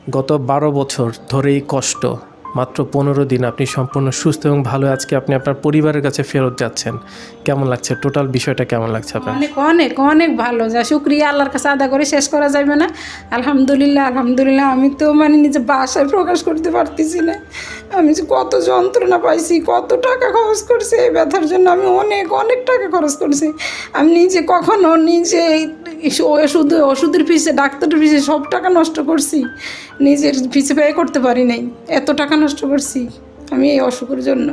গত 12 বছর ধরে এই কষ্ট, মাত্র 15 দিন আপনি সম্পূর্ণ সুস্থ এবং ভালো আজকে আপনি আপনার পরিবারের কাছে ফেরত যাচ্ছেন। কেমন লাগছে? টোটাল বিষয়টা কেমন লাগছে আপনার? অনেক অনেক অনেক ভালো, যা শুক্রিয়া আল্লাহর কাছে আদা করে শেষ করা যাবে না। আলহামদুলিল্লাহ আলহামদুলিল্লাহ। আমি তো নিজে বাসায় প্রকাশ করতে পারতেছি না। আমি যে কত যন্ত্রণা পাইছি, কত টাকা খরচ করছি এই ব্যথার জন্য। আমি অনেক অনেক টাকা খরচ করছি। আমি নিজে কখনো নিজে ওষুধের পিছিয়ে, ডাক্তারের পিছিয়ে সব টাকা নষ্ট করছি, নিজের পিছিয়ে ব্যয় করতে পারি নাই। এত টাকা নষ্ট করছি আমি এই অসুখের জন্য।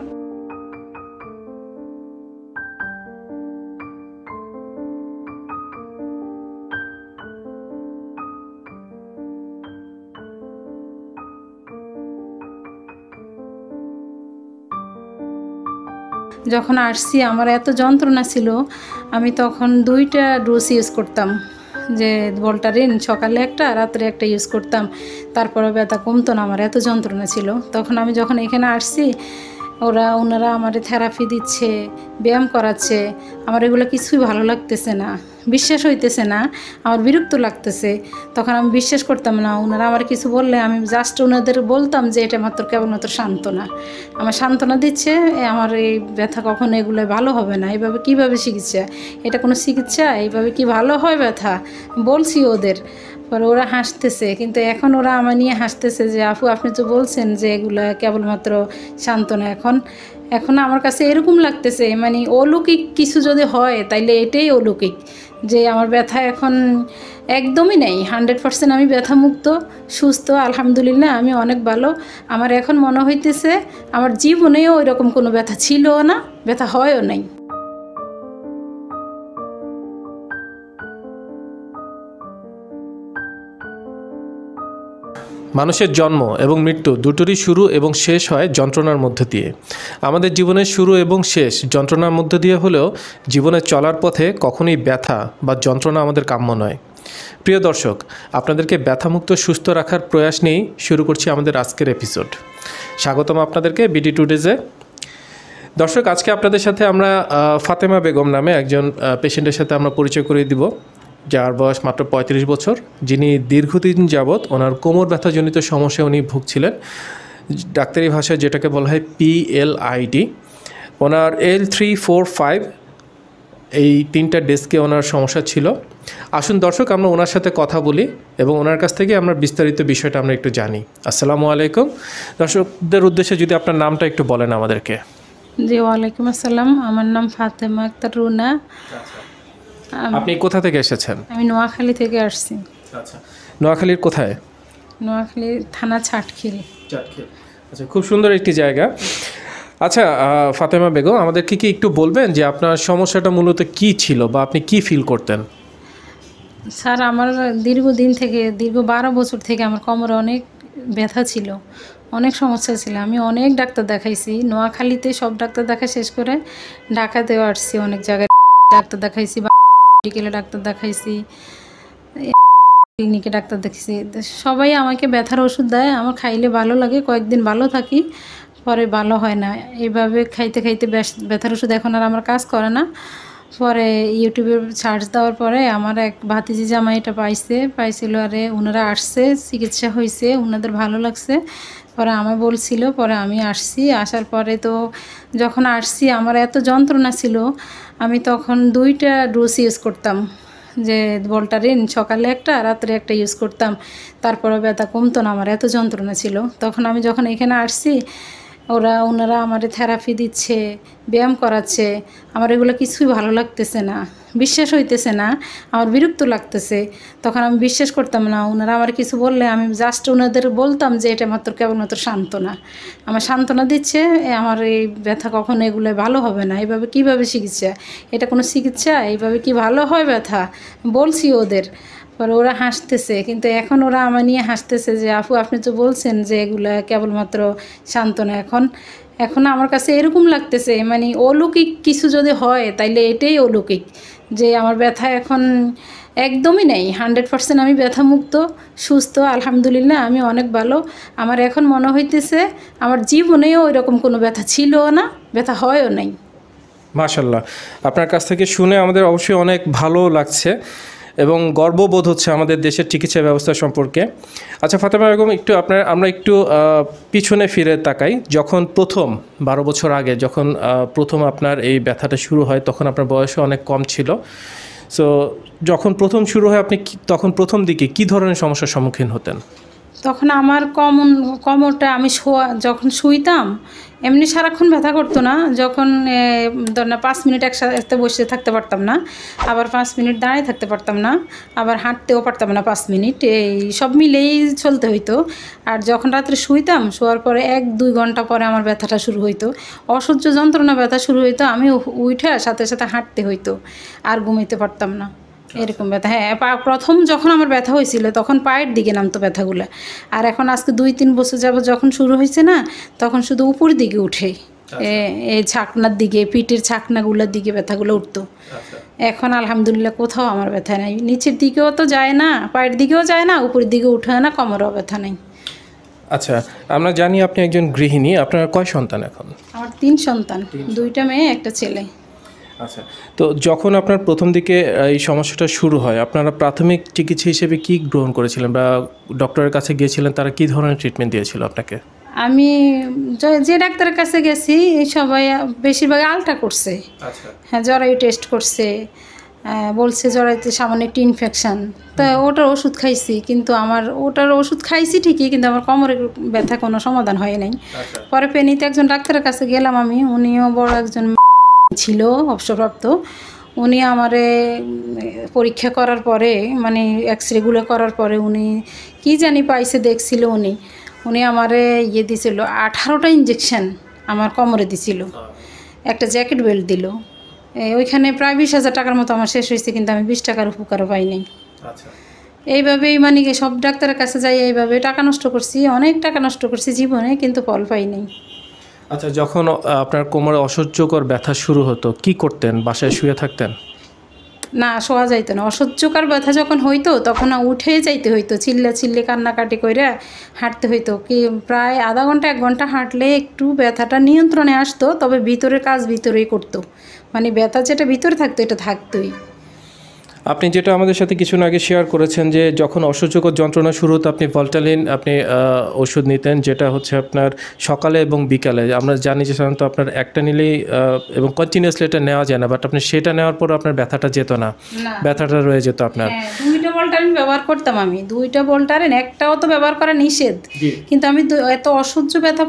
যখন আসছি আমার এত যন্ত্রণা ছিল, আমি তখন 2টা ডোজ ইউজ করতাম, যে ভোল্টারিন সকালে একটা রাত্রে একটা ইউজ করতাম। তারপরে ব্যথা কমতো না, আমার এত যন্ত্রণা ছিল। তখন আমি যখন এখানে আসছি, ওনারা আমার থেরাপি দিচ্ছে, ব্যায়াম করাচ্ছে, আমার এগুলো কিছুই ভালো লাগতেছে না, বিশ্বাস হইতেছে না, আমার বিরক্ত লাগতেছে। তখন আমি বিশ্বাস করতাম না। ওনারা আমার কিছু বললে আমি জাস্ট ওনাদের বলতাম যে এটা মাত্র কেবলমাত্র সান্ত্বনা, আমার সান্ত্বনা দিচ্ছে, আমার এই ব্যথা কখনো এগুলো ভালো হবে না। এইভাবে কিভাবে চিকিৎসা? এটা কোনো চিকিৎসা? এইভাবে কি ভালো হয় ব্যথা? বলছি ওদের, পরে ওরা হাসতেছে। কিন্তু এখন ওরা আমার নিয়ে হাসতেছে যে আপু আপনি তো বলছেন যে এগুলা কেবলমাত্র সান্ত্বনা। এখন আমার কাছে এরকম লাগতেছে, অলৌকিক কিছু যদি হয় তাইলে এটাই অলৌকিক, যে আমার ব্যথা এখন একদমই নেই। 100% আমি ব্যথামুক্ত, সুস্থ, আলহামদুলিল্লাহ। আমি অনেক ভালো। আমার এখন মনে হইতেছে আমার জীবনেও ওইরকম কোনো ব্যথা ছিলও না, ব্যথা হয়ও নাই। মানুষের জন্ম এবং মৃত্যু দুটোরই শুরু এবং শেষ হয় যন্ত্রণার মধ্য দিয়ে। আমাদের জীবনের শুরু এবং শেষ যন্ত্রণার মধ্য দিয়ে হলেও জীবনে চলার পথে কখনোই ব্যথা বা যন্ত্রণা আমাদের কাম্য নয়। প্রিয় দর্শক, আপনাদেরকে ব্যথামুক্ত সুস্থ রাখার প্রয়াস নিয়েই শুরু করছি আমাদের আজকের এপিসোড। স্বাগতম আপনাদেরকে বিডি টুডেজে। দর্শক, আজকে আপনাদের সাথে আমরা ফাতেমা বেগম নামে একজন পেশেন্টের সাথে আমরা পরিচয় করিয়ে দিব, যার বয়স মাত্র 35 বছর, যিনি দীর্ঘদিন যাবৎ ওনার কোমর ব্যথাজনিত সমস্যায় উনি ভুগছিলেন। ডাক্তারি ভাষায় যেটাকে বলা হয় PLID। ওনার L3, 4, 5 এই 3টা ডেস্কে ওনার সমস্যা ছিল। আসুন দর্শক, আমরা ওনার সাথে কথা বলি এবং ওনার কাছ থেকে আমরা বিস্তারিত বিষয়টা আমরা একটু জানি। আসসালামু আলাইকুম। দর্শকদের উদ্দেশ্যে যদি আপনার নামটা একটু বলেন আমাদেরকে। জি, ওয়ালাইকুম আসসালাম। আমার নাম ফাতেমা আক্তার রুনা। আপনি কোথা থেকে এসেছেন? আমি নোয়াখালী থেকে আসছি। আচ্ছা, নোয়াখালীর কোথায়? নোয়াখালী থানা চাটখিল। আচ্ছা, খুব সুন্দর একটি জায়গা। আচ্ছা ফাতেমা বেগম, আমাদেরকে কি একটু বলবেন যে আপনার সমস্যাটা মূলত কি ছিল বা আপনি কি ফিল করতেন? স্যার, আমার দীর্ঘদিন থেকে, দীর্ঘ 12 বছর থেকে আমার কোমরে অনেক ব্যথা ছিল, অনেক সমস্যা ছিল। আমি অনেক ডাক্তার দেখাইছি, নোয়াখালীতে সব ডাক্তার দেখা শেষ করে ঢাকাতেও আসছি, অনেক জায়গায় ডাক্তার দেখাইছি, মেডিকেলে ডাক্তার দেখাইছি, ক্লিনিকে ডাক্তার দেখেছি। সবাই আমাকে ব্যথার ওষুধ দেয়, আমার খাইলে ভালো লাগে, কয়েকদিন ভালো থাকি, পরে ভালো হয় না। এইভাবে খাইতে খাইতে ব্যথার ওষুধ এখন আর আমার কাজ করে না। পরে ইউটিউবে সার্চ দেওয়ার পরে আমার এক ভাতিজি জামাই এটা পাইছিল, আরে ওনারা আসছে, চিকিৎসা হয়েছে, ওনাদের ভালো লাগছে, পরে আমায় বলছিল, পরে আমি আসছি। আসার পরে তো যখন আসছি আমার এত যন্ত্রণা ছিল, আমি তখন 2টা ডোজ ইউজ করতাম, যে ভোল্টারিন সকালে একটা রাত্রে একটা ইউজ করতাম। তারপরে ব্যথা কমতো না, আমার এত যন্ত্রণা ছিল। তখন আমি যখন এখানে আসছি, ওনারা আমার থেরাপি দিচ্ছে, ব্যায়াম করাচ্ছে, আমার এগুলো কিছুই ভালো লাগতেছে না, বিশ্বাস হইতেছে না, আমার বিরক্ত লাগতেছে। তখন আমি বিশ্বাস করতাম না। ওনারা আমার কিছু বললে আমি জাস্ট ওনাদের বলতাম যে এটা মাত্র কেবলমাত্র সান্ত্বনা, আমার সান্ত্বনা দিচ্ছে, আমার এই ব্যথা কখনো এগুলো ভালো হবে না। এইভাবে কিভাবে চিকিৎসা? এটা কোনো চিকিৎসা? এইভাবে কি ভালো হয় ব্যথা? বলছি ওদের, পরে ওরা হাসতেছে। কিন্তু এখন ওরা আমার নিয়ে হাসতেছে যে আপু আপনি তো বলছেন যে এগুলা কেবলমাত্র সান্ত্বনা। এখন আমার কাছে এরকম লাগতেছে, অলৌকিক কিছু যদি হয় তাইলে এটাই অলৌকিক, যে আমার ব্যথা এখন একদমই নেই। 100% আমি ব্যথামুক্ত, সুস্থ, আলহামদুলিল্লাহ। আমি অনেক ভালো। আমার এখন মনে হইতেছে আমার জীবনেও ওইরকম কোনো ব্যথা ছিলও না, ব্যথা হয়ও নাই। মাশাআল্লাহ, আপনার কাছ থেকে শুনে আমাদের অবশ্যই অনেক ভালো লাগছে। এবং গর্ববোধ হচ্ছে আমাদের দেশের চিকিৎসা ব্যবস্থা সম্পর্কে। আচ্ছা ফাতেমা বেগম, আমরা একটু পিছনে ফিরে তাকাই। যখন প্রথম 12 বছর আগে যখন প্রথম আপনার এই ব্যথাটা শুরু হয়, তখন আপনার বয়সও অনেক কম ছিল। সো যখন প্রথম শুরু হয় আপনি তখন প্রথম দিকে কী ধরনের সমস্যার সম্মুখীন হতেন? তখন আমার কোমরটা আমি যখন শুইতাম এমনি সারাক্ষণ ব্যথা করতো না। যখন ধর না 5 মিনিট একসাথে বসে থাকতে পারতাম না, আবার 5 মিনিট দাঁড়িয়ে থাকতে পারতাম না, আবার হাঁটতেও পারতাম না 5 মিনিট, এই সব মিলেই চলতে হইতো। আর যখন রাত্রে শুইতাম, শোয়ার পরে 1-2 ঘন্টা পরে আমার ব্যথাটা শুরু হইতো, অসহ্য যন্ত্রণা ব্যথা শুরু হইতো। আমি উঠে সাথে সাথে হাঁটতে হইতো, আর ঘুমাইতে পারতাম না, এরকম ব্যথা। হ্যাঁ, প্রথম যখন আমার ব্যথা হয়েছিল তখন পায়ের দিকে নামতো ব্যথাগুলো, আর এখন আজকে 2-3 বছর যাবত যখন শুরু হয়েছে না, তখন শুধু উপর দিকে উঠে, এই ছাকনার দিকে, পিঠের ছাকনাগুলোর দিকে ব্যথাগুলো উঠতো। এখন আলহামদুলিল্লাহ কোথাও আমার ব্যথা নাই, নিচের দিকেও তো যায় না, পায়ের দিকেও যায় না, উপরের দিকে উঠে না, কোমরেও ব্যথা নেই। আচ্ছা, আমরা জানি আপনি একজন গৃহিণী। আপনার কয় সন্তান এখন? আমার 3 সন্তান, 2টা মেয়ে, 1টা ছেলে। আচ্ছা, তো যখন আপনার প্রথম দিকে এই সমস্যাটা শুরু হয়, আপনারা প্রাথমিক চিকিৎসা হিসেবে কি গ্রহণ করেছিলেন বা ডক্টরের কাছে গিয়েছিলেন? তারা কি ধরনের ট্রিটমেন্ট দিয়েছিল আপনাকে? আমি যে ডাক্তারের কাছে গেছি সবাই বেশিরভাগ আলট্রা করছে। আচ্ছা, হ্যাঁ, জরায়ু টেস্ট করছে, বলছে জরায়ুতে সামান্য একটি ইনফেকশন। তো ওটার ওষুধ খাইছি, কিন্তু ওটার ওষুধ খাইছি ঠিকই, কিন্তু আমার কোমরের ব্যথা কোনো সমাধান হয় নাই। পরে ফেনীতে একজন ডাক্তারের কাছে গেলাম আমি, উনিও বড় একজন ছিল অবসরপ্রাপ্ত। উনি আমারে পরীক্ষা করার পরে, মানে এক্সরেগুলো করার পরে, উনি কি জানি পাইছে দেখছিল, উনি আমারে দিছিল 18টা ইঞ্জেকশন আমার কোমরে দিছিল, একটা জ্যাকেট বেল্ট দিল। ওইখানে প্রায় 20,000 টাকার মতো আমার শেষ হয়েছে, কিন্তু আমি 20 টাকার উপকারও পাই নাই। এইভাবেই মানে সব ডাক্তারের কাছে যাই, এইভাবে টাকা নষ্ট করছি, অনেক টাকা নষ্ট করছি জীবনে, কিন্তু ফল পাই নাই। আচ্ছা, যখন আপনার কোমরে অসহ্যকর ব্যথা শুরু হতো কি করতেন? বাসায় শুয়ে থাকতেন? না, শোয়া যাইতো না। অসহ্যকর ব্যথা যখন হইতো তখন উঠে যাইতে হইতো, চিল্লে কান্নাকাটি করে হাঁটতে হইতো। কি প্রায় আধা ঘন্টা 1 ঘন্টা হাঁটলে একটু ব্যথাটা নিয়ন্ত্রণে আসতো, তবে ভিতরের কাজ ভিতরেই করতো, মানে ব্যথা যেটা ভিতরে থাকতো এটা থাকতোই। আপনি যেটা আমাদের সাথে কিছুক্ষণ আগে শেয়ার করেছেন যে যখন অসহ্যকর যন্ত্রণা শুরু হতো আপনি ভল্টালিন ওষুধ নিতেন, যেটা হচ্ছে আপনার সকালে এবং বিকালে। আমরা জানি যে সাধারণত আপনার একটা নিলেই এবং কন্টিনিউয়াসলি এটা নেওয়া যায় না, বাট আপনি সেটা নেওয়ার পর আপনার ব্যথাটা যেত না, ব্যথাটা রয়ে যেত আপনার। 2টা ভল্টারিন ব্যবহার করতাম আমি, 2টা ভল্টারিন, একটাও তো ব্যবহার করা নিষেধ, কিন্তু আমি এত অসহ্য ব্যথা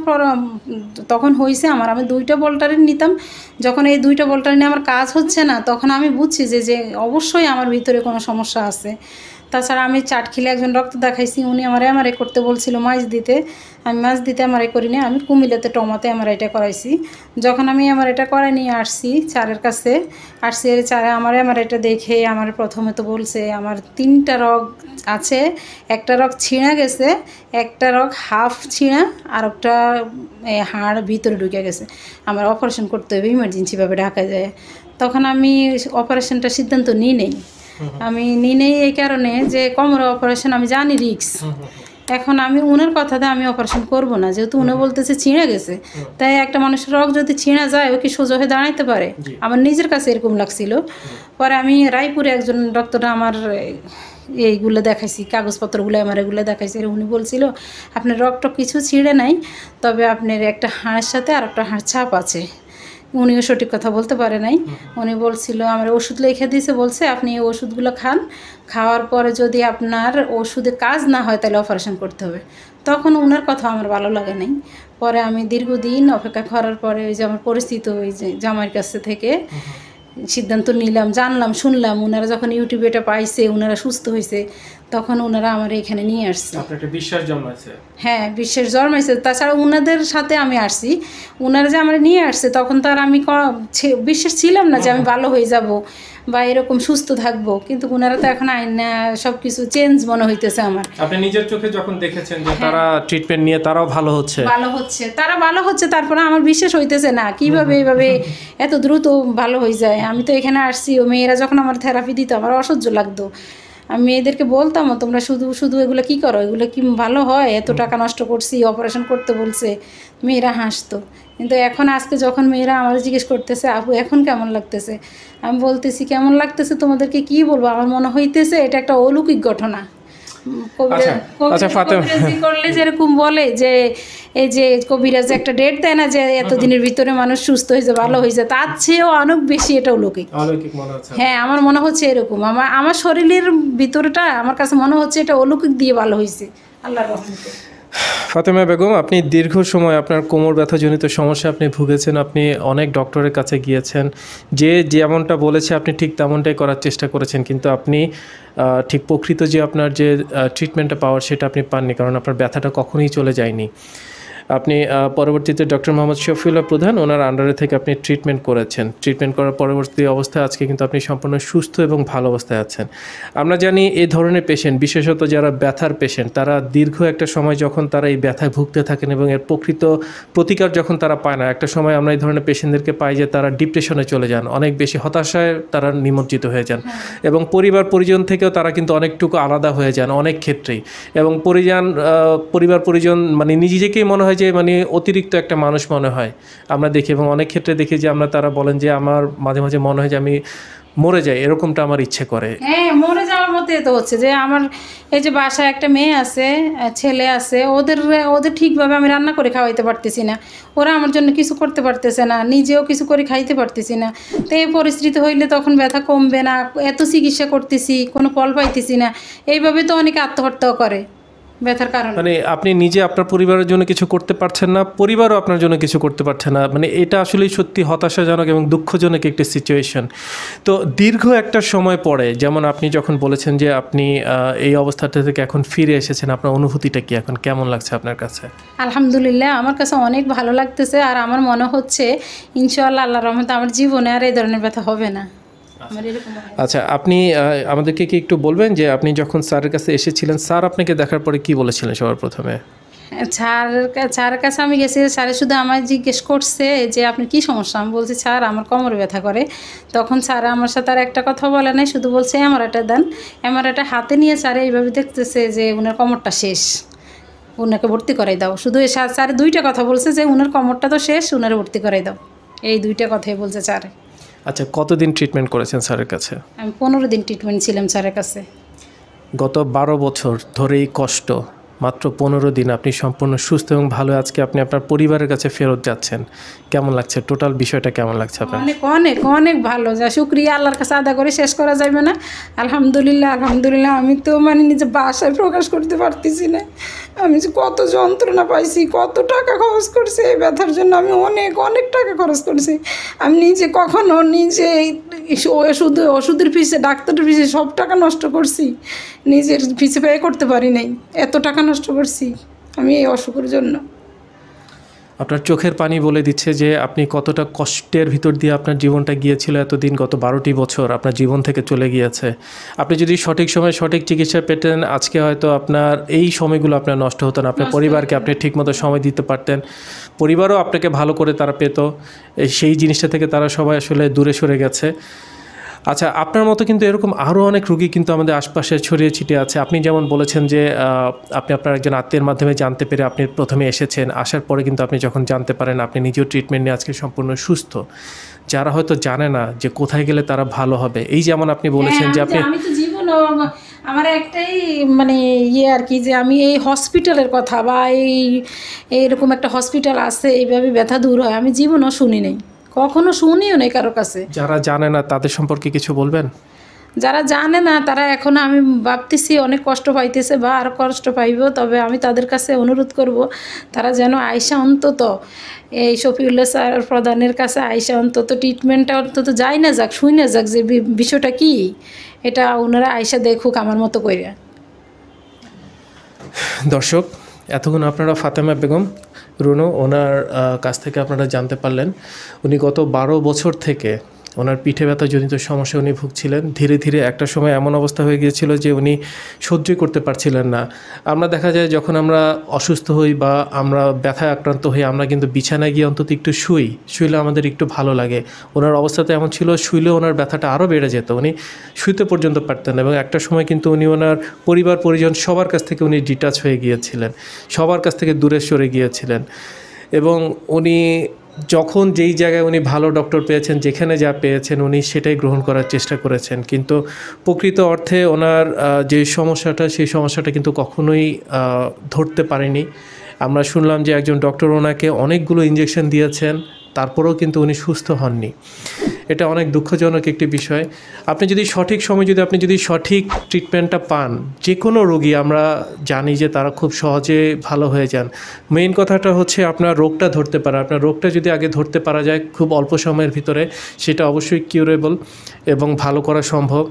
তখন হয়েছে আমার, আমি 2টা ভল্টারিন নিতাম। যখন এই 2টা ভল্টারিনে আমার কাজ হচ্ছে না, তখন আমি বুঝছি যে অবশ্যই আমার ভিতরে কোনো সমস্যা আছে। তাছাড়া আমি চাটখিলে একজন রক্ত দেখাইছি, উনি আমার এমআরআই করতে বলছিল মাছ দিতে, আমি মাছ দিতে এমআরআই করি না, আমি কুমিল্লাতে টমাতে এমআরআইটা করাইছি। যখন আমি এমআরআইটা করাই নিয়ে আসছি স্যারের কাছে, স্যারে আমার এমআরআইটা দেখে আমার প্রথমে তো বলছে আমার 3টা রগ আছে, একটা রগ ছিঁড়া গেছে, একটা রগ হাফ ছিঁড়া, আর একটা হাড় ভিতরে ঢুকে গেছে, আমার অপারেশন করতে হবে ইমার্জেন্সিভাবে ঢাকা যায়। তখন আমি অপারেশনটা সিদ্ধান্ত নিই নেই, আমি নিই নেই এই কারণে যে কোমরে অপারেশন আমি জানি রিস্ক। এখন আমি উনার কথাতে আমি অপারেশন করব না, যেহেতু উনি বলতেছে ছিঁড়ে গেছে, তাই একটা মানুষের রগ যদি ছিঁড়া যায় ও কি সোজা হয়ে দাঁড়াইতে পারে? আমার নিজের কাছে এরকম লাগছিল। পরে আমি রায়পুরে একজন ডক্টর আমার এইগুলো দেখাইছি, কাগজপত্রগুলো আমার এগুলো দেখাইছি, উনি বলছিল আপনার রগটক কিছু ছিঁড়ে নাই, তবে আপনার একটা হাড়ের সাথে আর একটা হাড় ছাপ আছে। উনিও সঠিক কথা বলতে পারে নাই, উনি বলছিল আমার ওষুধ লিখে দিয়েছে, বলছে আপনি এই ওষুধগুলো খান, খাওয়ার পরে যদি আপনার ওষুধে কাজ না হয় তাহলে অপারেশন করতে হবে। তখন ওনার কথা আমার ভালো লাগে নাই। পরে আমি দীর্ঘদিন অপেক্ষা করার পরে ওই যে আমার পরিচিত ওই যে জামাইয়ের কাছে থেকে সিদ্ধান্ত নিলাম, জানলাম, শুনলাম, ওনারা যখন ইউটিউবে এটা পাইছে, ওনারা সুস্থ হয়েছে, তখন ওনারা আমার এখানে নিয়ে আসছে। বিশ্বাস জন্মাইছে? হ্যাঁ, বিশ্বাস জন্মাইছে। তাছাড়া ওনাদের সাথে আমি আসছি, ওনারা যে আমার নিয়ে আসছে তখন তো আর আমি বিশ্বাস ছিলাম না যে আমি ভালো হয়ে যাব বা এরকম সুস্থ থাকবো, কিন্তু ওনারা তো এখন আইনা সব কিছু চেঞ্জ মনে হইতেছে আমার। আপনি নিজের চোখে যখন দেখেছেন যে তারা ট্রিটমেন্ট নিয়ে তারাও ভালো হচ্ছে, তারা ভালো হচ্ছে, তারপরে আমার বিশ্বাস হইতেছে না কিভাবে এইভাবে এত দ্রুত ভালো হয়ে যায়। আমি তো এখানে আসছি, ও মেয়েরা যখন আমার থেরাপি দিত আমার অসহ্য লাগতো, আমি মেয়েদেরকে বলতামও, তোমরা শুধু শুধু এগুলো কী করো, এগুলো কি ভালো হয়, এত টাকা নষ্ট করছি, অপারেশন করতে বলছে, মেয়েরা হাসতো। কিন্তু এখন আজকে যখন মেয়েরা আমাদের জিজ্ঞেস করতেছে আপু এখন কেমন লাগতেছে, আমি বলতেছি কেমন লাগতেছে তোমাদেরকে কি বলবো, আমার মনে হইতেছে এটা একটা অলৌকিক ঘটনা। কবিরাজি করলে যেরকম বলে যে এই যে কবিরাজ একটা ডেট দেয় না যে এতদিনের ভিতরে মানুষ সুস্থ হয়েছে, ভালো হয়েছে, তার চেয়েও অনেক বেশি এটা অলৌকিক। হ্যাঁ, আমার মনে হচ্ছে এরকম, আমার শরীরের ভিতরটা আমার কাছে মনে হচ্ছে এটা অলৌকিক দিয়ে ভালো হয়েছে আল্লাহর রহমতে। ফাতেমা বেগম, আপনি দীর্ঘ সময় আপনার কোমর ব্যথাজনিত সমস্যা আপনি ভুগেছেন, আপনি অনেক ডক্টরের কাছে গিয়েছেন, যে যেমনটা বলেছে আপনি ঠিক তেমনটাই করার চেষ্টা করেছেন, কিন্তু আপনি ঠিক প্রকৃত যে আপনার যে ট্রিটমেন্টটা পাওয়ার সেটা আপনি পাননি, কারণ আপনার ব্যথাটা কখনোই চলে যায়নি। আপনি পরবর্তীতে ডক্টর.মd.শাফিউল্লাহ প্রধান ওনার আন্ডারে থেকে আপনি ট্রিটমেন্ট করেছেন। ট্রিটমেন্ট করার পরবর্তী অবস্থায় আজকে কিন্তু আপনি সম্পূর্ণ সুস্থ এবং ভালো অবস্থায় আছেন। আমরা জানি এই ধরনের পেশেন্ট, বিশেষত যারা ব্যথার পেশেন্ট, তারা দীর্ঘ একটা সময় যখন তারা এই ব্যথায় ভুগতে থাকেন এবং এর প্রকৃত প্রতিকার যখন তারা পায় না, একটা সময় আমরা এই ধরনের পেশেন্টদেরকে পাই যে তারা ডিপ্রেশনে চলে যান, অনেক বেশি হতাশায় তারা নিমজ্জিত হয়ে যান, এবং পরিবার পরিজন থেকেও তারা কিন্তু অনেকটুকু আলাদা হয়ে যান অনেক ক্ষেত্রেই, এবং পরিবার পরিজন মানে নিজেকেই মনে হয় যে মানে অতিরিক্ত একটা মানুষ মনে হয় আমরা দেখি, এবং অনেক ক্ষেত্রে দেখি যে আমরা তারা বলেন যে আমার মাঝে মাঝে মনে হয় যে আমি মরে যাই, এরকমটা আমার ইচ্ছে করে। হ্যাঁ, মরে যাওয়ার মতো তো হচ্ছে যে আমার এই যে বাসায় একটা মেয়ে আছে, ছেলে আছে, ওদের ঠিকভাবে আমি রান্না করে খাওয়াইতে পারতেছি না, ওরা আমার জন্য কিছু করতে পারতেছে না, নিজেও কিছু করে খাইতে পারতেছি না। তো এই পরিস্থিতি হইলে তখন ব্যথা কমবে না, এত চিকিৎসা করতেছি কোনো ফল পাইতেছি না, এইভাবে তো অনেকে আত্মহত্যাও করে ব্যথার কারণে। মানে আপনি নিজে আপনার পরিবারের জন্য কিছু করতে পারছেন না, পরিবারও আপনার জন্য কিছু করতে পারছে না, মানে এটা আসলেই সত্যি হতাশাজনক এবং দুঃখজনক একটি সিচুয়েশন। তো দীর্ঘ একটা সময় পরে, যেমন আপনি যখন বলেছেন যে আপনি এই অবস্থাটা থেকে এখন ফিরে এসেছেন, আপনার অনুভূতিটা কি, এখন কেমন লাগছে আপনার কাছে? আলহামদুলিল্লাহ, আমার কাছে অনেক ভালো লাগতেছে, আর আমার মনে হচ্ছে ইনশাআল্লাহ আল্লাহর রহমতে আমার জীবনে আর এই ধরনের ব্যথা হবে না। আচ্ছা, আপনি আমাদেরকে কি একটু বলবেন যে আপনি যখন স্যারের কাছে এসেছিলেন, স্যার আপনাকে দেখার পরে কি বলেছিলেন সবার প্রথমে? স্যারের কাছে আমি গেছি, স্যারে শুধু আমায় জিজ্ঞেস করছে যে আপনার কী সমস্যা। আমি বলছি স্যার আমার কোমরে ব্যথা করে। তখন স্যার আমার সাথে আর একটা কথা বলে নাই, শুধু বলছে এমআরআইটা দেন। এমআরআইটা হাতে নিয়ে স্যারে এইভাবে দেখতেছে যে উনার কোমরটা শেষ, উনাকে ভর্তি করাই দাও। শুধু স্যার দুইটা কথা বলছে যে উনার কোমরটা তো শেষ, উনারে ভর্তি করাই দাও, এই দুইটা কথাই বলছে স্যারে। আচ্ছা, কতদিন ট্রিটমেন্ট করেছেন স্যারের কাছে? আমি 15 দিন ট্রিটমেন্ট ছিলাম স্যারের কাছে। গত 12 বছর ধরে এই কষ্ট, মাত্র 15 দিন আপনি সম্পূর্ণ সুস্থ এবং ভালো, আজকে আপনি আপনার পরিবারের কাছে ফেরত যাচ্ছেন, কেমন লাগছে? টোটাল বিষয়টা কেমন লাগছে আপনার? অনেক অনেক অনেক ভালো, যা শুক্রিয়া আল্লাহর কাছে আদা করে শেষ করা যাবে না। আলহামদুলিল্লাহ আলহামদুলিল্লাহ, আমি তো মানে নিজে বাসায় প্রকাশ করতে পারতেছি না, আমি যে কত যন্ত্রণা পাইছি, কত টাকা খরচ করছি এই ব্যথার জন্য, আমি অনেক অনেক টাকা খরচ করছি। আমি নিজে কখনো নিজে ওষুধের ফিসে, ডাক্তারের ফিসে সব টাকা নষ্ট করছি, নিজের ফিসে পে করতে পারি নাই, এত টাকা নষ্ট করছি আমি এই অসুখের জন্য। আপনার চোখের পানি বলে দিচ্ছে যে আপনি কতটা কষ্টের ভিতর দিয়ে আপনার জীবনটা গিয়েছিল এতদিন, গত 12টি বছর আপনার জীবন থেকে চলে গিয়েছে। আপনি যদি সঠিক সময়ে সঠিক চিকিৎসা পেতেন, আজকে হয়তো আপনার এই সময়গুলো আপনার নষ্ট হতো না, আপনার পরিবারকে আপনি ঠিকমতো সময় দিতে পারতেন, পরিবারও আপনাকে ভালো করে তারা পেত, সেই জিনিসটা থেকে তারা সবাই আসলে দূরে সরে গেছে। আচ্ছা, আপনার মতো কিন্তু এরকম আরও অনেক রোগী কিন্তু আমাদের আশপাশে ছড়িয়ে ছিটিয়ে আছে। আপনি যেমন বলেছেন যে আপনি আপনার একজন আত্মীয়ের মাধ্যমে জানতে পেরে আপনি প্রথমে এসেছেন, আসার পরে কিন্তু আপনি যখন জানতে পারেন আপনি নিজেও ট্রিটমেন্ট নিয়ে আজকে সম্পূর্ণ সুস্থ। যারা হয়তো জানে না যে কোথায় গেলে তারা ভালো হবে, এই যেমন আপনি বলেছেন যে আপনি, আমি তো জীবনও আমার একটাই মানে আর কি, যে আমি এই হসপিটালের কথা বা এইরকম একটা হসপিটাল আছে এইভাবে ব্যথা দূর হয়, আমি জীবনও শুনি নাই, কখনো শুনিও নেই কারো কাছে। যারা জানে না তাদের সম্পর্কে কিছু বলবেন? যারা জানে না তারা এখন আমি ভাবতেছি অনেক কষ্ট পাইতেছে বা আরও কষ্ট পাইব, তবে আমি তাদের কাছে অনুরোধ করব তারা যেন আয়সা অন্তত এই শফিউল্লাহ স্যার প্রধানের কাছে আয়সা অন্তত ট্রিটমেন্টটা অন্তত যাই না যাক, শুই না যাক যে বিষয়টা কি, এটা ওনারা আয়সা দেখুক আমার মতো করে। দর্শক, এতক্ষণ আপনারা ফাতেমা বেগম রুনু ওনার কাছ থেকে আপনারা জানতে পারলেন, উনি গত 12 বছর থেকে ওনার পিঠে ব্যথাজনিত সমস্যা উনি ভুগছিলেন। ধীরে ধীরে একটা সময় এমন অবস্থা হয়ে গিয়েছিল যে উনি সহ্যই করতে পারছিলেন না। আমরা দেখা যায় যখন আমরা অসুস্থ হই বা আমরা ব্যথায় আক্রান্ত হই, আমরা কিন্তু বিছানায় গিয়ে অন্তত একটু শুইলে আমাদের একটু ভালো লাগে। ওনার অবস্থাটা এমন ছিল, শুইলেও ওনার ব্যথাটা আরও বেড়ে যেত, উনি শুইতে পর্যন্ত পারতেন না। এবং একটা সময় কিন্তু উনি ওনার পরিবার পরিজন সবার কাছ থেকে উনি ডিটাচ হয়ে গিয়েছিলেন, সবার কাছ থেকে দূরে সরে গিয়েছিলেন। এবং উনি যখন যেই জায়গায় উনি ভালো ডক্টর পেয়েছেন, যেখানে যা পেয়েছেন উনি সেটাই গ্রহণ করার চেষ্টা করেছেন। কিন্তু প্রকৃত অর্থে ওনার যে সমস্যাটা, সেই সমস্যাটা কিন্তু কখনোই ধরতে পারেনি। আমরা শুনলাম যে একজন ডক্টর ওনাকে অনেকগুলো ইঞ্জেকশন দিয়েছেন, তারপরেও কিন্তু উনি সুস্থ হননি। এটা অনেক দুঃখজনক একটি বিষয়। আপনি যদি সঠিক সময় আপনি যদি সঠিক ট্রিটমেন্টটা পান, যে কোনো রোগী আমরা জানি যে তারা খুব সহজে ভালো হয়ে যান। মেইন কথাটা হচ্ছে আপনার রোগটা ধরতে পারা। আপনার রোগটা যদি আগে ধরতে পারা যায় খুব অল্প সময়ের ভিতরে, সেটা অবশ্যই কিউরেবল এবং ভালো করা সম্ভব।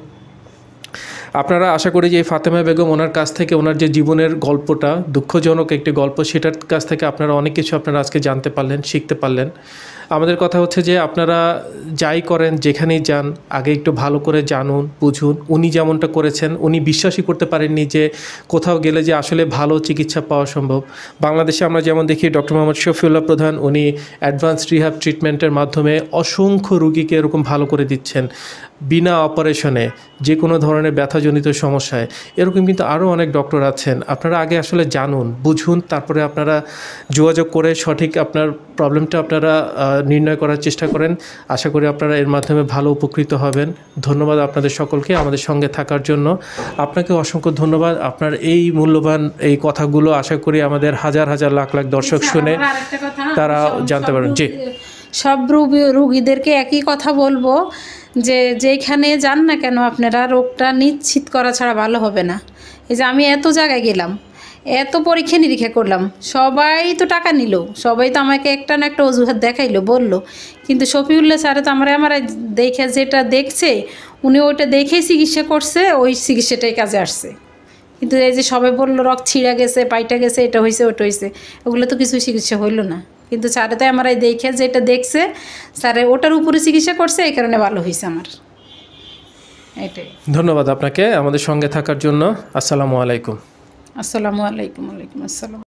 আপনারা আশা করি যে ফাতেমা বেগম ওনার কাছ থেকে ওনার যে জীবনের গল্পটা, দুঃখজনক একটি গল্প, সেটার কাছ থেকে আপনারা অনেক কিছু আপনারা আজকে জানতে পারলেন, শিখতে পারলেন। আমাদের কথা হচ্ছে যে আপনারা যাই করেন, যেখানেই যান, আগে একটু ভালো করে জানুন, বুঝুন। উনি যেমনটা করেছেন, উনি বিশ্বাসই করতে পারেননি যে কোথাও গেলে যে আসলে ভালো চিকিৎসা পাওয়া সম্ভব। বাংলাদেশে আমরা যেমন দেখি ডক্টর.Md.Shafiullah প্রধান, উনি অ্যাডভান্স রিহ্যাব ট্রিটমেন্টের মাধ্যমে অসংখ্য রুগীকে এরকম ভালো করে দিচ্ছেন বিনা অপারেশনে, যে কোনো ধরনের ব্যথাজনিত সমস্যায়। এরকম কিন্তু আরও অনেক ডক্টর আছেন। আপনারা আগে আসলে জানুন, বুঝুন, তারপরে আপনারা যোগাযোগ করে সঠিক আপনার প্রবলেমটা আপনারা নির্ণয় করার চেষ্টা করেন। আশা করি আপনারা এর মাধ্যমে ভালো উপকৃত হবেন। ধন্যবাদ আপনাদের সকলকে আমাদের সঙ্গে থাকার জন্য। আপনাকে অসংখ্য ধন্যবাদ। আপনার এই মূল্যবান এই কথাগুলো আশা করি আমাদের হাজার হাজার লাখ লাখ দর্শক শুনে তারা জানতে পারবেন। জি, সব রুগীদেরকে একই কথা বলবো যে যেখানে যান না কেন আপনারা রোগটা নিশ্চিত করা ছাড়া ভালো হবে না। এই যে আমি এত জায়গায় গেলাম, এত পরীক্ষা নিরীক্ষা করলাম, সবাই তো টাকা নিল, সবাই তো আমাকে একটা না একটা অজুহাত দেখাইলো, বললো। কিন্তু শফিউল্লাহ স্যারে তো আমার দেখে যেটা দেখছে, উনি ওইটা দেখেই চিকিৎসা করছে, ওই চিকিৎসাটাই কাজে আসছে। কিন্তু এই যে সবাই বললো রক্ত ছিঁড়া গেছে, পাইটা গেছে, এটা হয়েছে ওটা হয়েছে, ওগুলো তো কিছু চিকিৎসা হইলো না। কিন্তু স্যারে তো দেখে যেটা দেখছে, স্যারে ওটার উপরে চিকিৎসা করছে, এই কারণে ভালো হয়েছে আমার। এটাই। ধন্যবাদ আপনাকে আমাদের সঙ্গে থাকার জন্য। আসসালামু আলাইকুম। আসসালামু আলাইকুম। ওয়ালাইকুম আসসালাম।